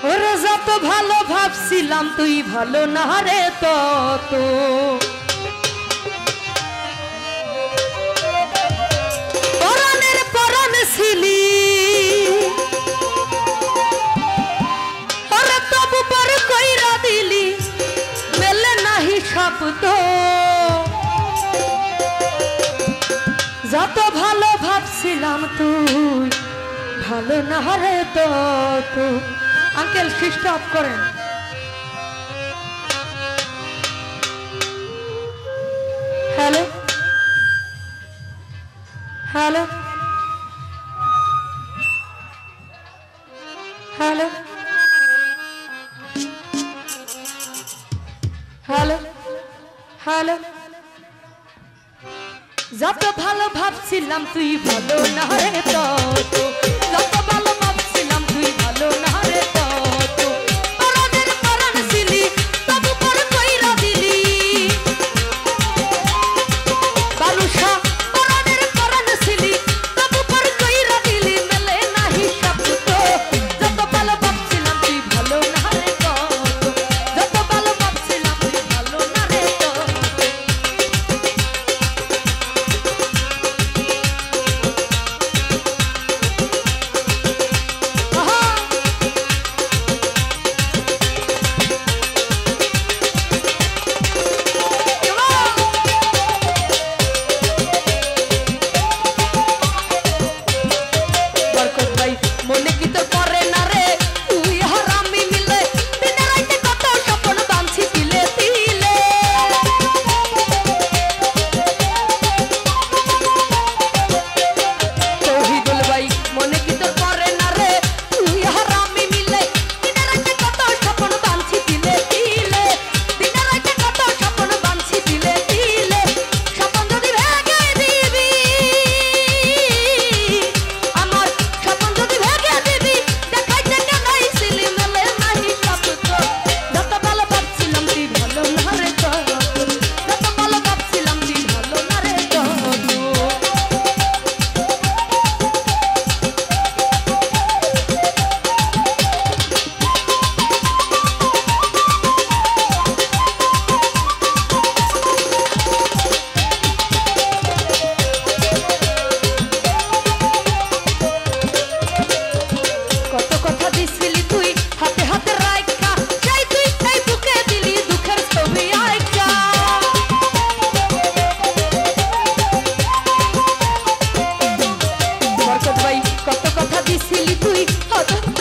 ওরে যত ভালো ভাবছিলাম তুই ভালো না রে তত পরাণের পরাণ ছিলি ওরে তবু পর কইরা দিলি মেলে নাহি শব্দ যত ভালো ভাবছিলাম তুই ভালো না রে তত আঙ্কেল সুইচ অফ করেন hello hello hello hello hello যত ভালো ভাবছিলাম তুই ভালো না রে তত যত ভালো ভাবছিলাম তুই ভালো না রে তত পরাণের পরাণ ছিলি তবু পর কইরা দিলি বালুসা পরাণের পরাণ ছিলি তবু পর কইরা দিলি মেলে নাহি শব্দ যত ভালো ভাবছিলাম তুই ভালো না রে তত যত ভালো ভাবছিলাম তুই ভালো না রে তত মনে কি তো করে না রে তুই হারামি মিলে দিনে রাইতে কত স্বপ্ন বাঁধছি তিলে তিলে তহিদুল ভাই মনে কি তো করে না রে তুই হারামি মিলে দিনে রাইতে কত স্বপ্ন বাঁধছি তিলে তিলে দিনে রাইতে কত স্বপ্ন বাঁধছি তিলে তিলে স্বপ্ন যদি ভেঙে দিবি আমার স্বপ্ন যদি ভেঙে দিবি দেখাইতে কেনাইছিলি মেলে নাহি শব্দ যত ভালো ভাবছিলাম তুই ভালো না রে তত যত ভালো ভাবছিলাম তুই ভালো না রে তত কত কথা দিছিলি তুই হাতে হাতে রাইখা চাই তুই তাই বুকে দিলি দুঃখের ছবি আইকা বরকত ভাই কত কথা দিছিলি তুই হাতে